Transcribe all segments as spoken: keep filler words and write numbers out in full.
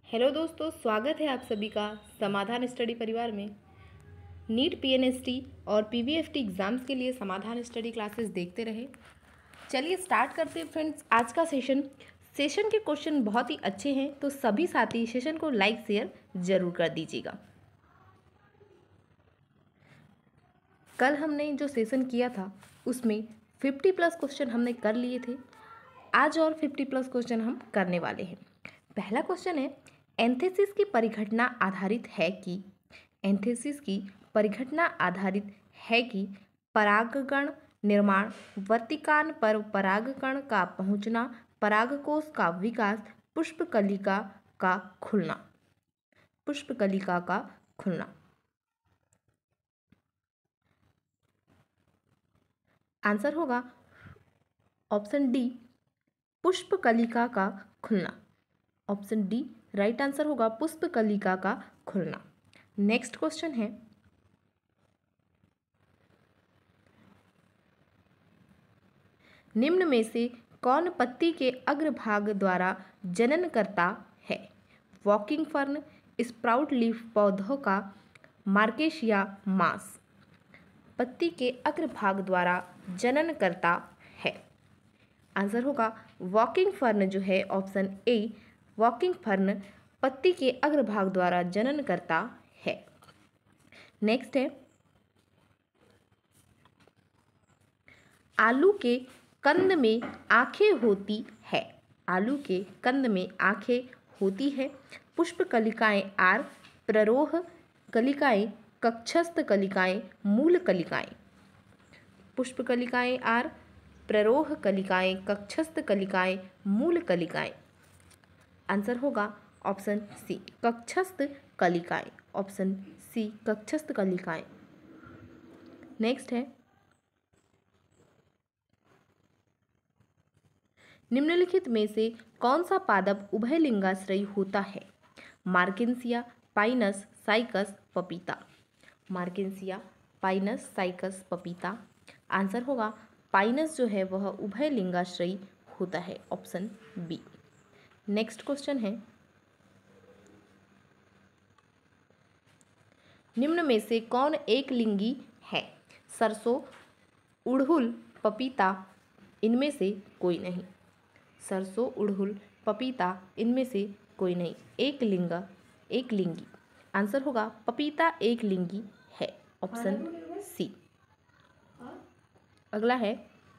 Hello दोस्तों, स्वागत है आप सभी का समाधान स्टडी परिवार में। नीट पीएनएसटी और पीवीएफटी एग्ज़ाम्स के लिए समाधान स्टडी क्लासेस देखते रहे। चलिए स्टार्ट करते हैं फ्रेंड्स आज का सेशन। सेशन के क्वेश्चन बहुत ही अच्छे हैं, तो सभी साथी सेशन को लाइक शेयर ज़रूर कर दीजिएगा। कल हमने जो सेशन किया था उसमें फिफ्टी प्लस क्वेश्चन हमने कर लिए थे। आज और फिफ्टी प्लस क्वेश्चन हम करने वाले हैं। पहला क्वेश्चन है, एंथेसिस की परिघटना आधारित है कि एंथेसिस की परिघटना आधारित है कि परागकण निर्माण, वर्तिकान पर परागकण का पहुंचना, परागकोश का विकास, पुष्पकलिका का खुलना। पुष्पकलिका का खुलना आंसर होगा ऑप्शन डी, पुष्पकलिका का खुलना। ऑप्शन डी राइट आंसर होगा पुष्पकलिका का खुलना। नेक्स्ट क्वेश्चन है, निम्न में से कौन पत्ती के अग्रभाग द्वारा जनन करता है? वॉकिंग फर्न, स्प्राउट लीफ पौधों का मार्केशिया मास। पत्ती के अग्रभाग द्वारा जनन करता है। आंसर होगा वॉकिंग फर्न जो है ऑप्शन ए, वॉकिंग फर्न पत्ती के अग्रभाग द्वारा जनन करता है। नेक्स्ट है, आलू के कंद में आंखें होती है। आलू के कंद में आंखें होती है। पुष्पकलिकाएं आर, प्ररोह कलिकाएं, कक्षस्थ कलिकाएं, मूल कलिकाएं। पुष्पकलिकाएं आर, प्ररोह कलिकाएं, कक्षस्थ कलिकाएं, मूल कलिकाएं। आंसर होगा ऑप्शन सी, कक्षस्थ कलिकाएं। ऑप्शन सी, कक्षस्थ कलिकाएं। नेक्स्ट है, निम्नलिखित में से कौन सा पादप उभयलिंगाश्रयी होता है? मार्केंसिया, पाइनस, साइकस, पपीता। मार्केंसिया, पाइनस, साइकस, पपीता। आंसर होगा पाइनस जो है वह उभयलिंगाश्रयी होता है। Option B. नेक्स्ट क्वेश्चन है, निम्न में से कौन एक लिंगी है? सरसों, उड़हुल, पपीता, इनमें से कोई नहीं। सरसों, उड़हुल, पपीता, इनमें से कोई नहीं। एक लिंगा, एक लिंगी। आंसर होगा पपीता एक लिंगी है। Option C. अगला है,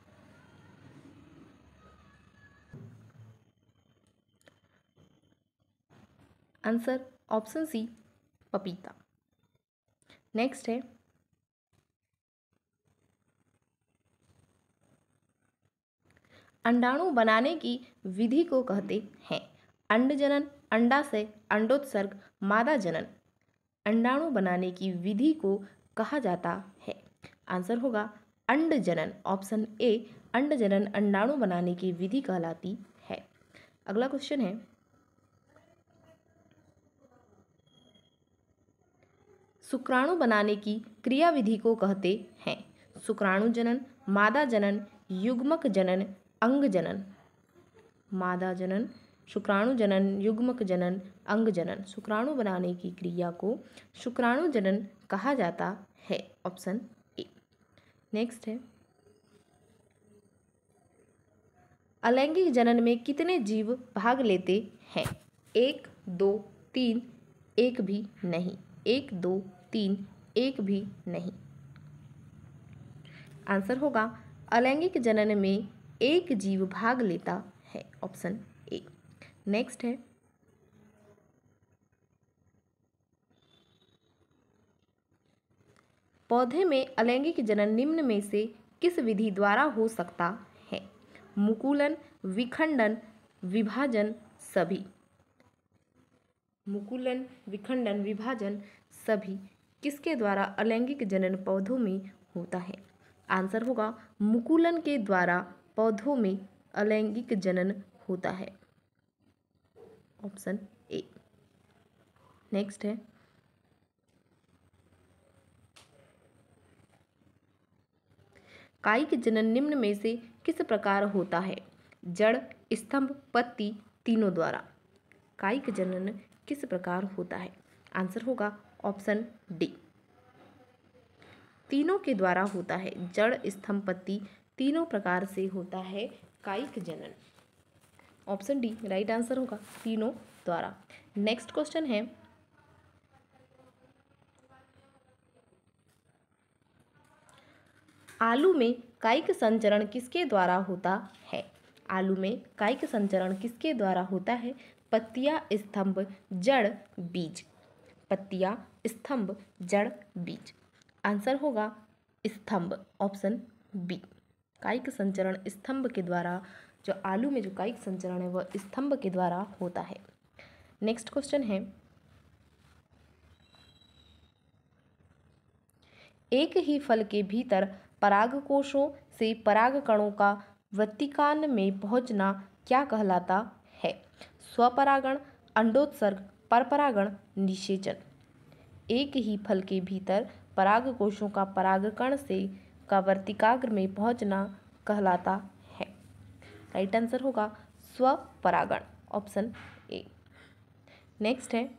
आंसर ऑप्शन सी, पपीता। नेक्स्ट है, अंडाणु बनाने की विधि को कहते हैं? अंडजनन, अंडाशय, अंडोत्सर्ग, मादा जनन। अंडाणु बनाने की विधि को कहा जाता है। आंसर होगा अंडजनन। ऑप्शन ए, अंडजनन अंडाणु बनाने की विधि कहलाती है। अगला क्वेश्चन है, शुक्राणु बनाने की क्रियाविधि को कहते हैं? शुक्राणु जनन, मादा जनन, युग्मक जनन, अंग जनन। मादा जनन, शुक्राणु जनन, युग्मक जनन, अंग जनन। शुक्राणु बनाने की क्रिया को शुक्राणु जनन कहा जाता है। Option A. नेक्स्ट है, अलैंगिक जनन में कितने जीव भाग लेते हैं? एक, दो, तीन, एक भी नहीं। एक, दो, तीन, एक भी नहीं। आंसर होगा अलैंगिक जनन में एक जीव भाग लेता है। Option A. नेक्स्ट है, पौधे में अलैंगिक जनन निम्न में से किस विधि द्वारा हो सकता है? मुकुलन, विखंडन, विभाजन, सभी। मुकुलन, विखंडन, विभाजन, सभी किसके द्वारा अलैंगिक जनन पौधों में होता है? आंसर होगा मुकुलन के द्वारा पौधों में अलैंगिक जनन होता है। Option A. नेक्स्ट है, कायिक जनन निम्न में से किस प्रकार होता है? जड़, स्तंभ, पत्ती, तीनों द्वारा। कायिक जनन किस प्रकार होता है? आंसर होगा ऑप्शन डी, तीनों के द्वारा होता है। जड़, स्तंभ, पत्ती तीनों प्रकार से होता है कायिक जनन। ऑप्शन डी राइट आंसर होगा, तीनों द्वारा। नेक्स्ट क्वेश्चन है, आलू में कायिक संचरण किसके द्वारा होता है? आलू में कायिक संचरण किसके द्वारा होता है? पत्तियां, स्तंभ, जड़, बीज। पत्तियां, स्तंभ, जड़, बीज। आंसर होगा स्तंभ, ऑप्शन बी। कायिक संचरण स्तंभ के द्वारा, जो आलू में जो कायिक संचरण है वह स्तंभ के द्वारा होता है। नेक्स्ट क्वेश्चन है, एक ही फल के भीतर परागकोशों से परागकणों का वर्तिकान में पहुंचना क्या कहलाता है? स्वपरागण, अंडोत्सर्ग, परपरागण, निषेचन। एक ही फल के भीतर परागकोशों का परागकण से का वर्तिकाग्र में पहुंचना कहलाता है। राइट आंसर होगा स्वपरागण, ऑप्शन ए। नेक्स्ट है,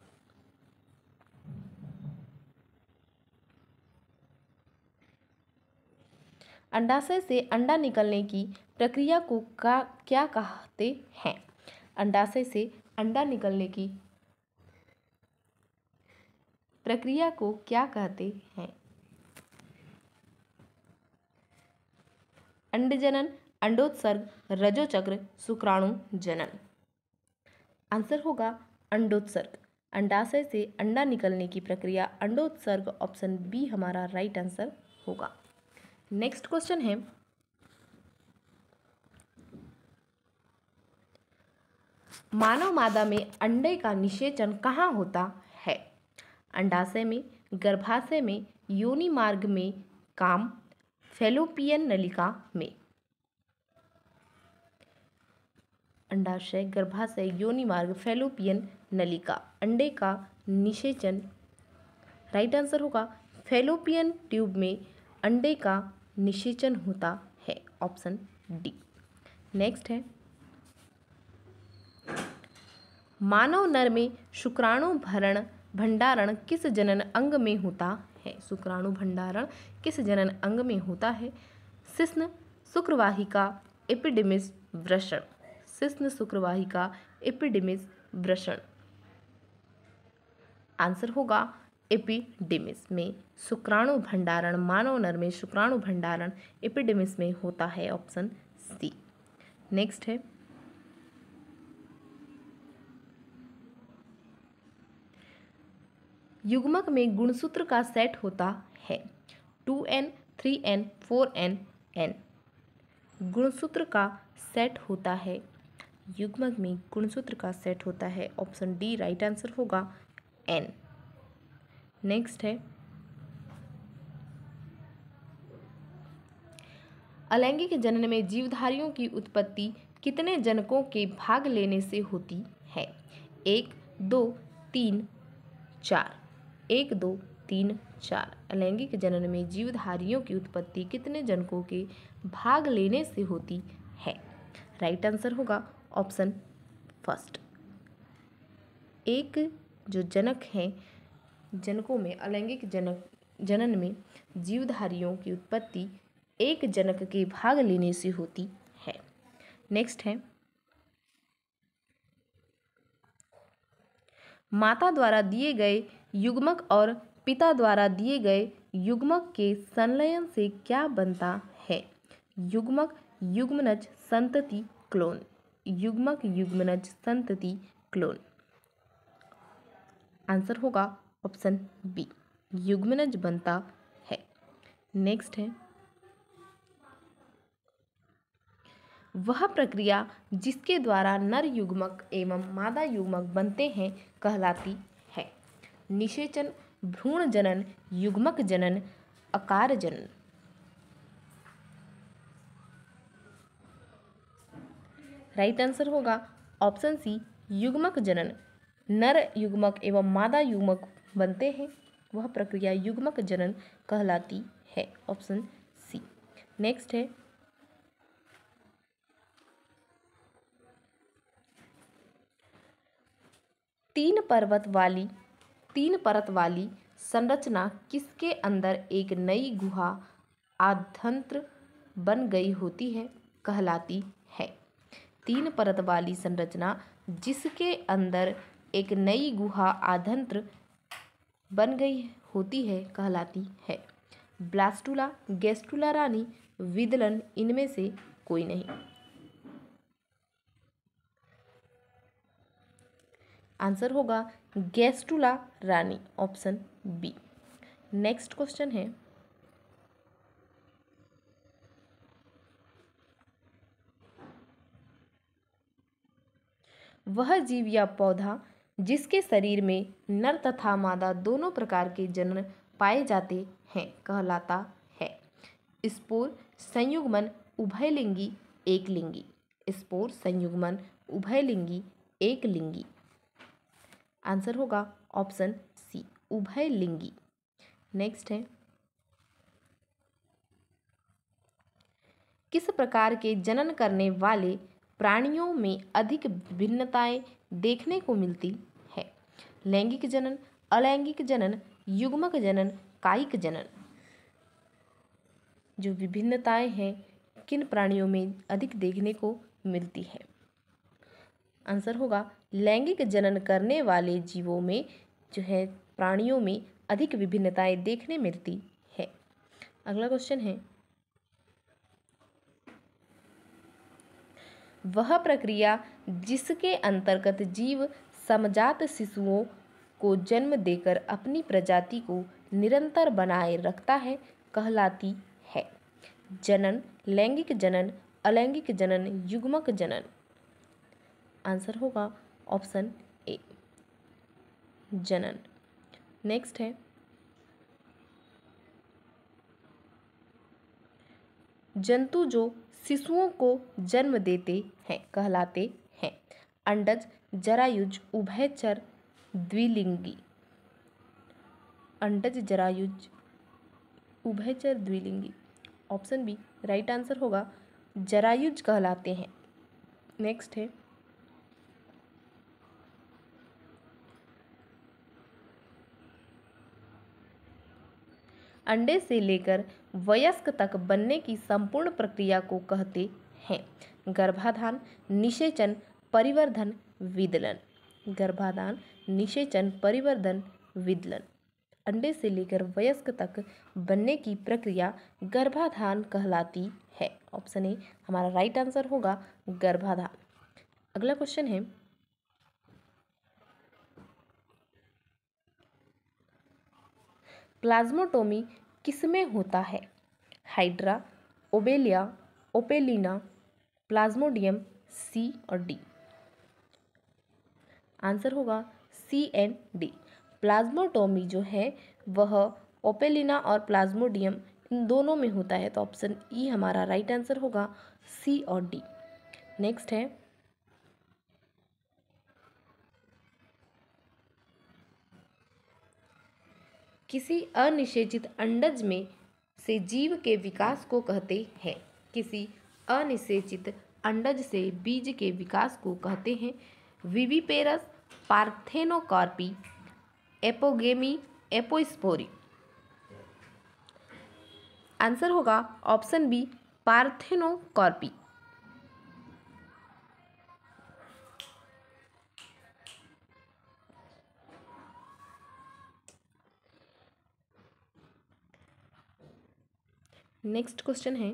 अंडाशय से अंडा निकलने की प्रक्रिया को का क्या कहते हैं? अंडाशय से अंडा निकलने की प्रक्रिया को क्या कहते हैं? अंडजनन, अंडोत्सर्ग, रजोचक्र, शुक्राणु जनन। आंसर होगा अंडोत्सर्ग। अंडाशय से अंडा निकलने की प्रक्रिया अंडोत्सर्ग, ऑप्शन बी हमारा राइट आंसर होगा। नेक्स्ट क्वेश्चन है, मानव मादा में अंडे का निषेचन कहाँ होता है? अंडाशय में, गर्भाशय में, योनि मार्ग में, काम, फैलोपियन नलिका में। अंडाशय, गर्भाशय, योनि मार्ग, फैलोपियन नलिका। अंडे का निषेचन राइट आंसर होगा फैलोपियन ट्यूब में अंडे का निषेचन होता है, ऑप्शन डी। नेक्स्ट है, मानव नर में शुक्राणु भरण भंडारण किस जनन अंग में होता है? शुक्राणु भंडारण किस जनन अंग में होता है? शिश्न, शुक्रवाहिका, एपिडिमिस, वृषण। शिश्न, शुक्रवाहिका, एपिडिमिस, वृषण। आंसर होगा एपिडिमिस में शुक्राणु भंडारण, मानव नर में शुक्राणु भंडारण एपिडिमिस में होता है, ऑप्शन सी। नेक्स्ट है, युग्मक में गुणसूत्र का सेट होता है two n, three n, four n, n. गुणसूत्र का सेट होता है, युग्मक में गुणसूत्र का सेट होता है, ऑप्शन डी राइट आंसर होगा एन। नेक्स्ट है, अलैंगिक जनन में जीवधारियों की उत्पत्ति कितने जनकों के भाग लेने से होती है? एक, दो, तीन, चार। एक, दो, तीन, चार। अलैंगिक जनन में जीवधारियों की उत्पत्ति कितने जनकों के भाग लेने से होती है? राइट आंसर होगा ऑप्शन फर्स्ट। एक जो जनक हैं, जनकों में अलैंगिक जनक जनन में जीवधारियों की उत्पत्ति एक जनक के भाग लेने से होती है। नेक्स्ट है, माता द्वारा दिए गए युग्मक और पिता द्वारा दिए गए युग्मक के संलयन से क्या बनता है? युग्मक, युग्मनज, संतति, क्लोन। युग्मक, युग्मनज, संतति, क्लोन। आंसर होगा ऑप्शन बी, युग्मनज बनता है। नेक्स्ट है, वह प्रक्रिया जिसके द्वारा नर युग्मक एवं मादा युग्मक बनते हैं कहलाती है? निषेचन, भ्रूण जनन, युग्मक जनन, आकार जनन। राइट आंसर होगा ऑप्शन सी, युग्मक जनन। नर युग्मक एवं मादा युग्मक बनते हैं, वह प्रक्रिया युग्मक जनन कहलाती है, ऑप्शन सी। नेक्स्ट है, तीन पर्वत वाली तीन परत वाली संरचना किसके अंदर एक नई गुहा आद्यंत्र बन गई होती है कहलाती है? तीन परत वाली संरचना जिसके अंदर एक नई गुहा आद्यंत्र बन गई होती है कहलाती है? ब्लास्टुला, गैस्ट्रुला रानी, विदलन, इनमें से कोई नहीं। आंसर होगा गैस्ट्रुला रानी, ऑप्शन बी। नेक्स्ट क्वेश्चन है, वह जीव या पौधा जिसके शरीर में नर तथा मादा दोनों प्रकार के जनन पाए जाते हैं कहलाता है? स्पोर, संयुग्मन, उभयलिंगी, एकलिंगी। स्पोर, संयुग्मन, उभयलिंगी, एकलिंगी। आंसर होगा ऑप्शन सी, उभयलिंगी। नेक्स्ट है, किस प्रकार के जनन करने वाले प्राणियों में अधिक भिन्नताएं देखने को मिलती है? लैंगिक जनन, अलैंगिक जनन, युग्मक जनन, कायिक जनन। जो विभिन्नताएं हैं किन प्राणियों में अधिक देखने को मिलती है? आंसर होगा लैंगिक जनन करने वाले जीवों में जो है प्राणियों में अधिक विभिन्नताएं देखने मिलती है। अगला क्वेश्चन है, वह प्रक्रिया जिसके अंतर्गत जीव समजात शिशुओं को जन्म देकर अपनी प्रजाति को निरंतर बनाए रखता है कहलाती है? जनन, लैंगिक जनन, अलैंगिक जनन, युग्मक जनन। आंसर होगा ऑप्शन ए, जनन। नेक्स्ट है, जंतु जो शिशुओं को जन्म देते हैं कहलाते हैं? अंडज, जरायुज, उभयचर, द्विलिंगी। अंडज, जरायुज, उभयचर, द्विलिंगी। ऑप्शन बी राइट आंसर होगा, जरायुज कहलाते हैं। नेक्स्ट है, अंडे से लेकर वयस्क तक बनने की संपूर्ण प्रक्रिया को कहते हैं? गर्भाधान, निषेचन, परिवर्धन, विदलन। गर्भाधान, निषेचन, परिवर्धन, विदलन। अंडे से लेकर वयस्क तक बनने की प्रक्रिया गर्भाधान कहलाती है। ऑप्शन ए हमारा राइट आंसर होगा, गर्भाधान। अगला क्वेश्चन है, प्लाज्मोटोमी किसमें होता है? Hydra, Obelia, Opalina, Plasmodium, C और डी। आंसर होगा सी एंड डी। प्लाज्मोटोमी जो है वह ओपेलिना और प्लाज्मोडियम इन दोनों में होता है, तो ऑप्शन ई हमारा राइट आंसर होगा, सी और डी। नेक्स्ट है, किसी अनिषेचित अंडज में से जीव के विकास को कहते हैं? किसी अनिषेचित अंडज से बीज के विकास को कहते हैं? Viviparous, parthenocarpy, apogamy, apospory. Answer होगा option B, parthenocarpy. Next question है,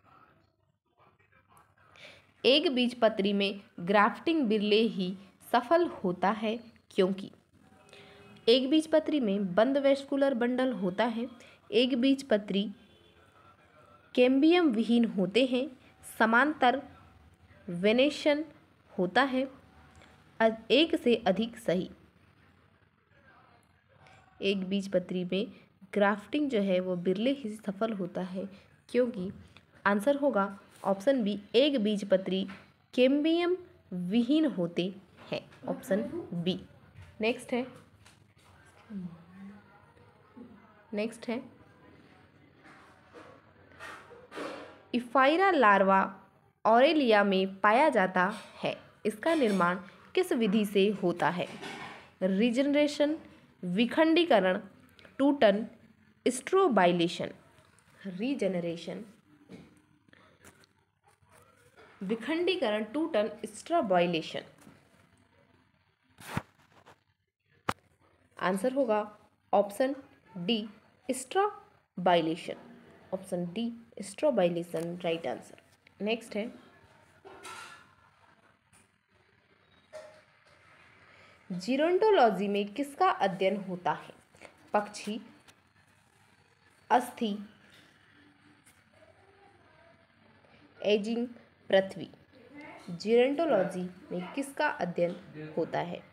एक बीजपत्री में ग्राफ्टिंग बिरले ही सफल होता है क्योंकि? एक बीजपत्री में बंद वेस्कुलर बंडल होता है, एक बीजपत्री कैम्बियम विहीन होते हैं, समांतर वेनेशन होता है, एक से अधिक सही। एक बीजपत्री में ग्राफ्टिंग जो है वो बिरले ही सफल होता है क्योंकि? आंसर होगा ऑप्शन बी, एक बीजपत्री कैम्बियम विहीन होते हैं, ऑप्शन बी। नेक्स्ट है नेक्स्ट है इफाइरा लार्वा ऑरेलिया में पाया जाता है, इसका निर्माण किस विधि से होता है? रीजनरेशन, विखंडीकरण, टूटन, स्ट्रोबाइलेशन। रीजनरेशन, विखंडीकरण, टूटन, स्ट्रोबाइलेशन। आंसर होगा option D, strobilation. Option D, strobilation right answer. Next है जीरोंटोलॉजी में किसका अध्ययन होता है? पक्षी, अस्थि, एजिंग, पृथ्वी। जीरोंटोलॉजी में किसका अध्ययन होता है?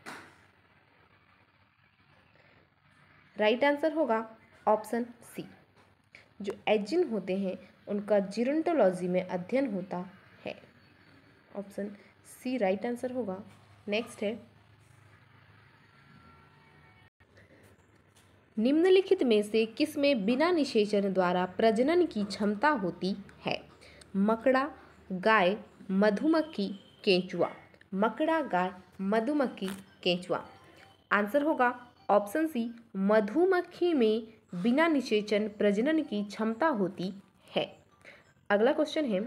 राइट आंसर होगा ऑप्शन सी, जो एजिंग होते हैं उनका जीरोंटोलॉजी में अध्ययन होता है। ऑप्शन सी राइट आंसर होगा। नेक्स्ट है निम्नलिखित में से किसमें बिना निषेचन द्वारा प्रजनन की क्षमता होती है? मकड़ा, गाय, मधुमक्खी, केंचुआ। मकड़ा, गाय, मधुमक्खी, केंचुआ। आंसर होगा ऑप्शन सी, मधुमक्खी में बिना निषेचन प्रजनन की क्षमता होती है। अगला क्वेश्चन है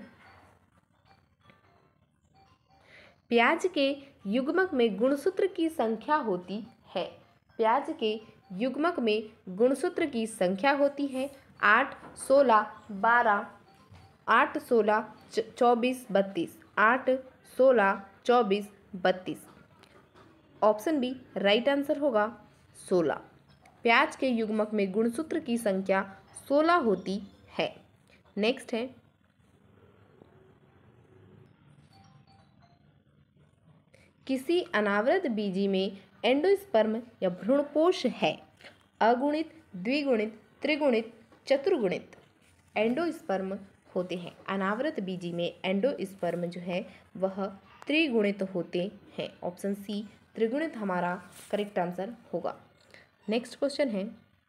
प्याज के युग्मक में गुणसूत्र की संख्या होती है। प्याज के युग्मक में गुणसूत्र की संख्या होती है आठ, सोलह, बारह, आठ, सोलह, चौबीस, बत्तीस। आठ, सोलह, चौबीस, बत्तीस। ऑप्शन बी राइट आंसर होगा सोलह। प्याज के युग्मक में गुणसूत्र की संख्या सोलह होती है। नेक्स्ट है किसी अनावृत बीजी में एंडोस्पर्म या भ्रूणपोष है? अगुणित, द्विगुणित, त्रिगुणित, चतुर्गुणित। एंडोस्पर्म होते हैं अनावृत बीजी में एंडोस्पर्म जो है वह त्रिगुणित होते हैं। ऑप्शन सी त्रिगुणित हमारा करेक्ट आंसर होगा। नेक्स्ट क्वेश्चन है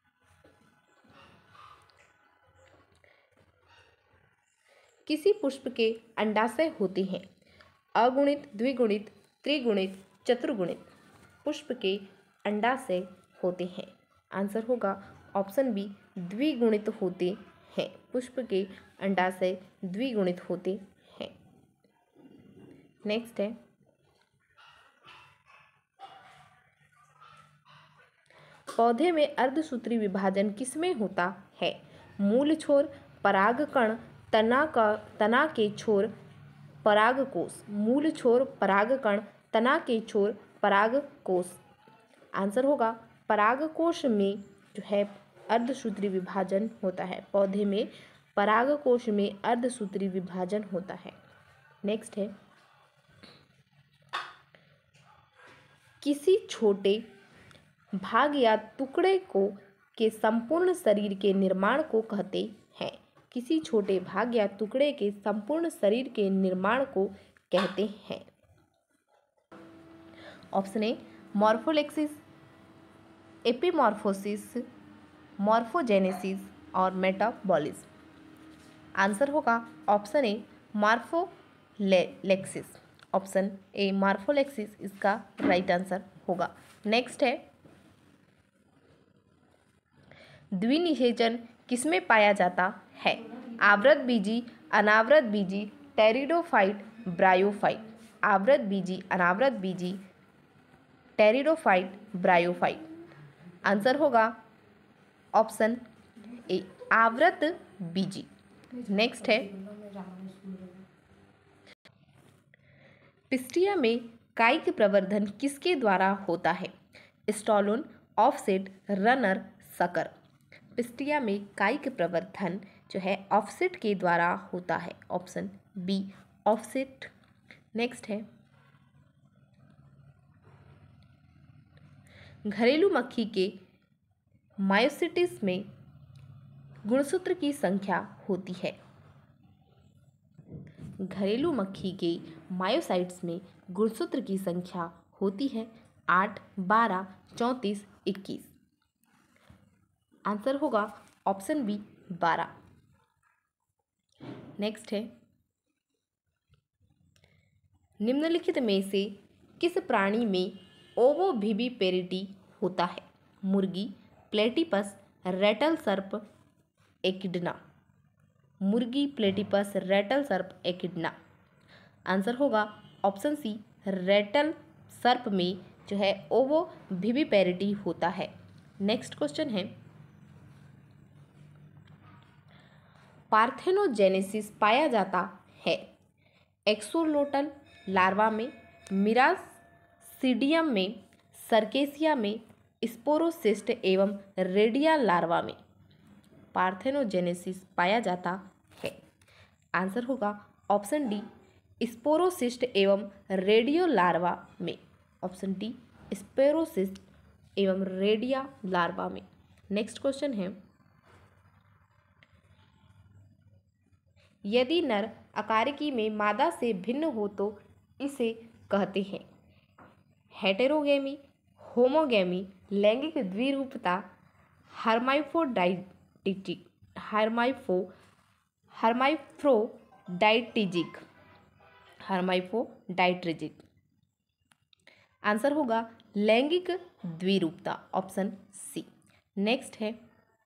किसी पुष्प के अंडाशय होते हैं? अगुणित, द्विगुणित, त्रिगुणित, चतुर्गुणित। पुष्प के अंडाशय होते हैं। आंसर होगा ऑप्शन बी द्विगुणित होते हैं। पुष्प के अंडाशय द्विगुणित होते हैं। नेक्स्ट है पौधे में अर्धसूत्री विभाजन किसमें होता है? मूल छोर, परागकण, तना का तना के छोर, परागकोश। मूल छोर, परागकण, तना के छोर, परागकोश। आंसर होगा परागकोश में जो है अर्धसूत्री विभाजन होता है। पौधे में परागकोश में अर्धसूत्री विभाजन होता है। नेक्स्ट है किसी छोटे भाग या टुकड़े को के संपूर्ण शरीर के निर्माण को कहते हैं? किसी छोटे भाग या टुकड़े के संपूर्ण शरीर के निर्माण को कहते हैं। Option A morphallaxis, epimorphosis, morphogenesis और मेटाबॉलिज्म। आंसर होगा option A morphallaxis. Option A morphallaxis इसका राइट आंसर होगा। नेक्स्ट है द्विनिषेचन किसमें पाया जाता है? आवृत बीजी, अनावृत बीजी, टेरिडोफाइट, ब्रायोफाइट। आवृत बीजी, अनावृत बीजी, टेरिडोफाइट, ब्रायोफाइट। आंसर होगा ऑप्शन ए आवृत बीजी। नेक्स्ट है पिस्टिया में कायिक प्रवर्धन किसके द्वारा होता है? Stolon, offset, runner, sucker. Pistia में कायिक प्रवर्धन जो है ऑफसेट के द्वारा होता है। Option B offset. नेक्स्ट है घरेलू मक्खी के मायोसिटिस में गुणसूत्र की संख्या होती है। घरेलू मक्खी के मायोसाइट्स में गुणसूत्र की संख्या होती है आठ, बारह, चौंतीस, इक्कीस। आंसर होगा ऑप्शन बी बारह। नेक्स्ट है निम्नलिखित में से किस प्राणी में ओवोविविपेरिटी होता है? मुर्गी, प्लेटिपस, रेटल सर्प, एकिडना। मुर्गी, प्लेटिपस, रेटल सर्प, एकिडना। आंसर होगा ऑप्शन सी, रेटल सर्प में जो है ओवोविविपेरिटी होता है। नेक्स्ट क्वेश्चन है, पार्थेनोजेनेसिस पाया जाता है? एक्सोलोटल लार्वा में, मिरासीडियम में, सर्केसिया में, स्पोरोसिस्ट एवं रेडिया लार्वा में पार्थेनोजेनेसिस पाया जाता है? आंसर होगा ऑप्शन डी, स्पोरोसिस्ट एवं रेडियो लार्वा में। ऑप्शन डी, स्पोरोसिस्ट एवं रेडिया लार्वा में। नेक्स्ट क्वेश्चन है, यदि नर अकारिकी में मादा से भिन्न हो तो इसे कहते हैं? हेटेरोगेमी, होमोगेमी, लैंगिक द्विरूपता, हर्माइफ्रोडाइटिक हर्माइफो हर्माइफ्रोडाइटिजिक हर्माइफ्रोडाइटिजिक। आंसर होगा लैंगिक द्विरूपता, ऑप्शन सी। नेक्स्ट है,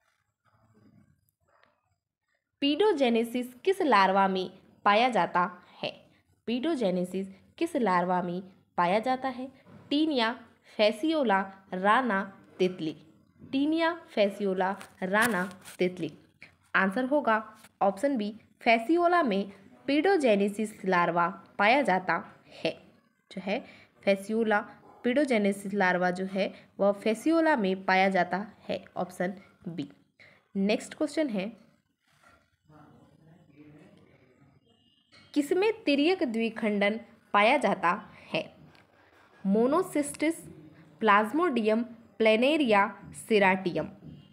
पीडोजेनेसिस किस लार्वा में पाया जाता है? पीडोजेनेसिस किस लार्वा में पाया जाता है? टीनिया, फैसियोला, राना, तितली। टीनिया, फैसियोला, राना, तितली। आंसर होगा ऑप्शन बी, फैसियोला में पीडोजेनेसिस लार्वा पाया जाता है। जो है फैसियोला, पीडोजेनेसिस लार्वा जो है वह फैसियोला में पाया जाता है, ऑप्शन बी। नेक्स्ट क्वेश्चन है, किसमें तिर्यक द्विखंडन पाया जाता है? Monocystis, Plasmodium, Planaria, Ceratium.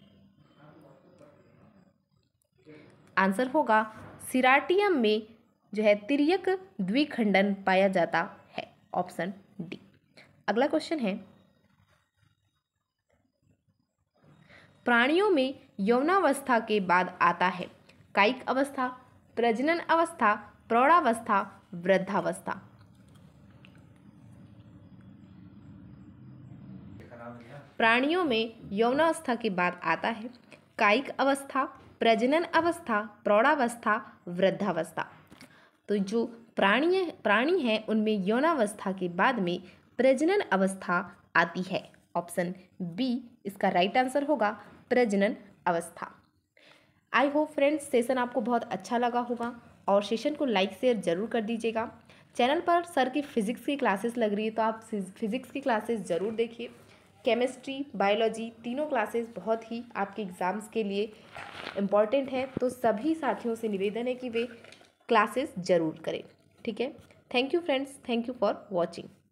Answer होगा सिराटियम में जो है तिर्यक द्विखंडन पाया जाता है, ऑप्शन डी। अगला क्वेश्चन है, प्राणियों में यौनावस्था के बाद आता है? कायिक अवस्था, प्रजनन अवस्था, प्रौढ़ावस्था, वृद्धावस्था। प्राणियों में यौनावस्था के बाद आता है कायिक अवस्था, प्रजनन अवस्था, प्रौढ़ावस्था, वृद्धावस्था। तो जो प्राणी प्राणी हैं उनमें यौनावस्था के बाद में प्रजनन अवस्था आती है, ऑप्शन बी इसका राइट आंसर होगा, प्रजनन अवस्था। आई होप फ्रेंड्स सेशन आपको बहुत अच्छा लगा होगा और सेशन को लाइक शेयर ज़रूर कर दीजिएगा। चैनल पर सर की फ़िज़िक्स की क्लासेस लग रही है तो आप फिज़िक्स की क्लासेस ज़रूर देखिए। केमिस्ट्री, बायोलॉजी तीनों क्लासेस बहुत ही आपके एग्ज़ाम्स के लिए इम्पॉर्टेंट है, तो सभी साथियों से निवेदन है कि वे क्लासेस ज़रूर करें। ठीक है, thank you friends, thank you for watching.